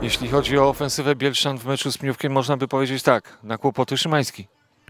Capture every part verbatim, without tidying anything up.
Jeśli chodzi o ofensywę Bielszczan w meczu z Pniówkiem, można by powiedzieć tak, na kłopoty Szymański.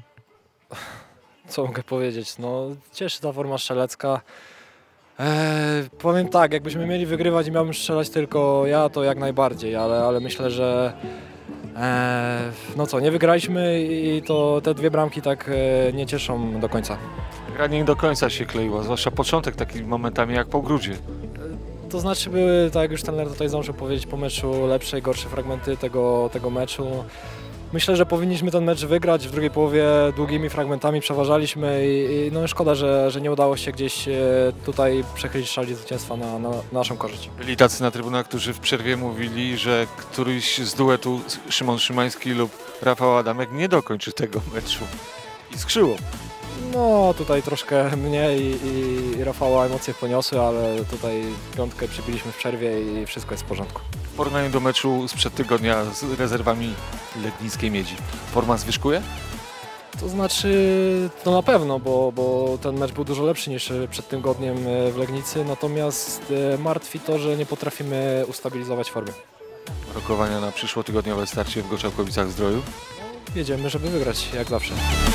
Co mogę powiedzieć? No, cieszy ta forma strzelecka. Eee, powiem tak, jakbyśmy mieli wygrywać i miałbym strzelać tylko ja, to jak najbardziej, ale, ale myślę, że eee, no co, nie wygraliśmy i to te dwie bramki tak e, nie cieszą do końca. Gra nie do końca się kleiła, zwłaszcza początek takimi momentami jak po Grudzie. To znaczy były, tak jak już trener tutaj zdążył powiedzieć, po meczu lepsze i gorsze fragmenty tego, tego meczu. Myślę, że powinniśmy ten mecz wygrać. W drugiej połowie długimi fragmentami przeważaliśmy i, i no szkoda, że, że nie udało się gdzieś tutaj przechylić szali zwycięstwa na, na naszą korzyść. Byli tacy na trybunach, którzy w przerwie mówili, że któryś z duetu Szymon Szymański lub Rafał Adamek nie dokończy tego meczu. I skrzyło. No tutaj troszkę mnie i, i Rafała emocje poniosły, ale tutaj piątkę przybiliśmy w przerwie i wszystko jest w porządku. W porównaniu do meczu sprzed tygodnia z rezerwami Legnickiej Miedzi, forma zwyżkuje? To znaczy, no na pewno, bo, bo ten mecz był dużo lepszy niż przed tym tygodniem w Legnicy, natomiast martwi to, że nie potrafimy ustabilizować formy. Rokowania na przyszłotygodniowe starcie w Goczałkowicach-Zdroju? Jedziemy, żeby wygrać, jak zawsze.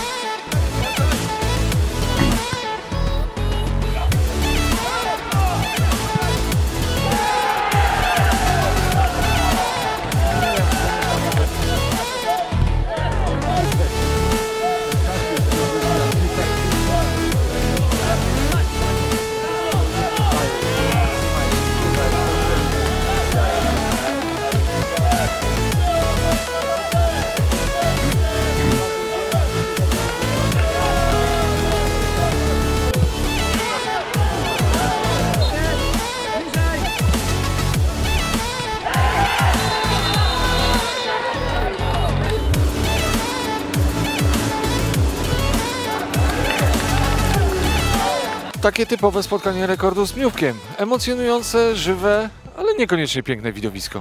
Takie typowe spotkanie rekordu z Pniówkiem. Emocjonujące, żywe, ale niekoniecznie piękne widowisko.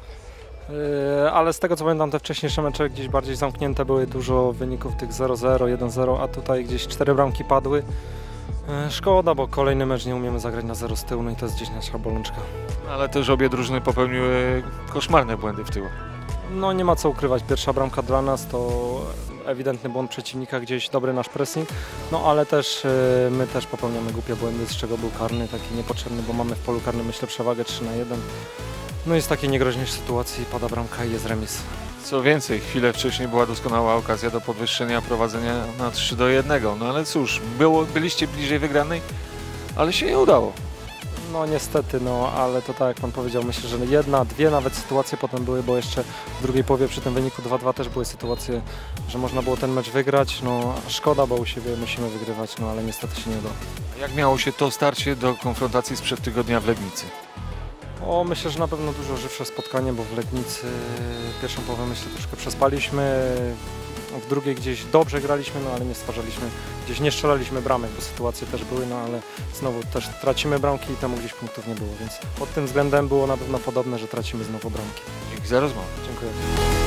Yy, ale z tego co pamiętam, te wcześniejsze mecze gdzieś bardziej zamknięte były, dużo wyników tych zero zero, jeden zero, a tutaj gdzieś cztery bramki padły. Yy, szkoda, bo kolejny mecz nie umiemy zagrać na zero z tyłu, no i to jest gdzieś nasza bolączka. Ale też obie drużyny popełniły koszmarne błędy w tyłu. No nie ma co ukrywać, pierwsza bramka dla nas to ewidentny błąd przeciwnika, gdzieś dobry nasz pressing, no ale też yy, my też popełniamy głupie błędy, z czego był karny, taki niepotrzebny, bo mamy w polu karnym myślę przewagę trzy na jeden. No i z takiej niegroźniejszej sytuacji pada bramka i jest remis. Co więcej, chwilę wcześniej była doskonała okazja do podwyższenia prowadzenia na trzy do jednego. No ale cóż, było, byliście bliżej wygranej, ale się nie udało. No niestety, no ale to tak jak pan powiedział, myślę, że jedna, dwie nawet sytuacje potem były, bo jeszcze w drugiej połowie przy tym wyniku dwa dwa też były sytuacje, że można było ten mecz wygrać. No szkoda, bo u siebie musimy wygrywać, no ale niestety się nie udało. Jak miało się to starcie do konfrontacji sprzed tygodnia w Legnicy? O, myślę, że na pewno dużo żywsze spotkanie, bo w Legnicy pierwszą połowę myślę troszkę przespaliśmy, w drugiej gdzieś dobrze graliśmy, no ale nie stwarzaliśmy, gdzieś nie strzelaliśmy bramek, bo sytuacje też były, no ale znowu też tracimy bramki i temu gdzieś punktów nie było, więc pod tym względem było na pewno podobne, że tracimy znowu bramki. Dzięki za rozmowę. Dziękuję.